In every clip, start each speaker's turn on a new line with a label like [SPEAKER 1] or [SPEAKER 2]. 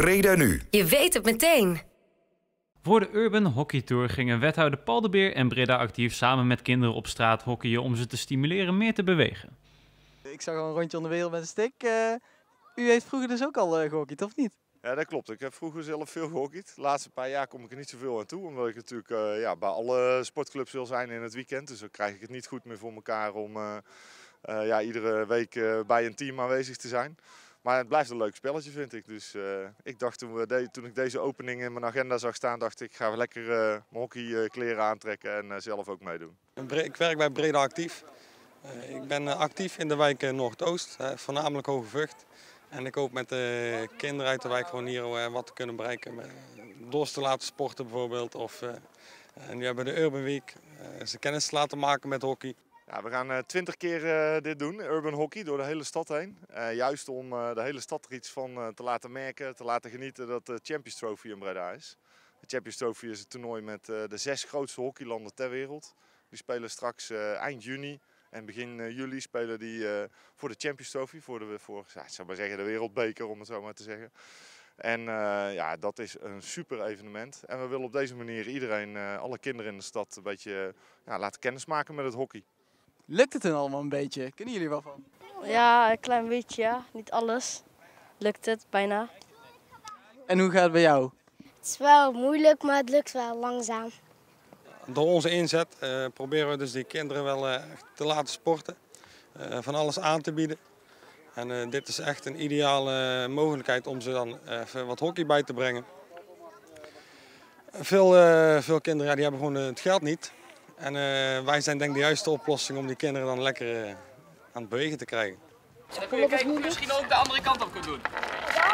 [SPEAKER 1] Breda Nu.
[SPEAKER 2] Je weet het meteen.
[SPEAKER 3] Voor de Urban Hockey Tour gingen wethouder Paul de Beer en Breda Actief samen met kinderen op straat hockeyen om ze te stimuleren meer te bewegen.
[SPEAKER 4] Ik zag al een rondje om de wereld met een stick. U heeft vroeger dus ook al gehockeyd, of niet?
[SPEAKER 5] Ja, dat klopt. Ik heb vroeger zelf veel gehockeyd. De laatste paar jaar kom ik er niet zoveel aan toe. Omdat ik natuurlijk bij alle sportclubs wil zijn in het weekend. Dus dan krijg ik het niet goed meer voor elkaar om iedere week bij een team aanwezig te zijn. Maar het blijft een leuk spelletje, vind ik. Dus ik dacht toen ik deze opening in mijn agenda zag staan, dacht ik ga lekker mijn hockeykleren aantrekken en zelf ook meedoen.
[SPEAKER 6] Ik werk bij Breda Actief. Ik ben actief in de wijk Noordoost, voornamelijk Hoge Vught. En ik hoop met de kinderen uit de wijk gewoon hier wat te kunnen bereiken. Door ze te laten sporten bijvoorbeeld. En nu hebben we de Urban Week, ze kennis te laten maken met hockey.
[SPEAKER 5] Ja, we gaan 20 keer dit doen, urban hockey, door de hele stad heen. Juist om de hele stad er iets van te laten merken, te laten genieten dat de Champions Trophy in Breda is. De Champions Trophy is een toernooi met de 6 grootste hockeylanden ter wereld. Die spelen straks eind juni en begin juli spelen die voor de Champions Trophy, voor ik zou maar zeggen, de wereldbeker om het zo maar te zeggen. En dat is een super evenement. En we willen op deze manier iedereen, alle kinderen in de stad, een beetje laten kennismaken met het hockey.
[SPEAKER 4] Lukt het dan allemaal een beetje? Kunnen jullie wel van?
[SPEAKER 7] Ja, een klein beetje, ja. Niet alles. Lukt het, bijna.
[SPEAKER 4] En hoe gaat het bij jou?
[SPEAKER 8] Het is wel moeilijk, maar het lukt wel langzaam.
[SPEAKER 6] Door onze inzet proberen we dus die kinderen wel te laten sporten. Van alles aan te bieden. En dit is echt een ideale mogelijkheid om ze dan even wat hockey bij te brengen. Veel kinderen die hebben gewoon het geld niet. En wij zijn denk ik de juiste oplossing om die kinderen dan lekker aan het bewegen te krijgen.
[SPEAKER 9] En dan kun je kijken of je misschien ook de andere kant op kunt doen.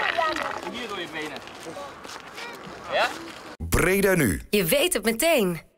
[SPEAKER 9] Hier door je benen. Ja?
[SPEAKER 1] Breda Nu.
[SPEAKER 2] Je weet het meteen.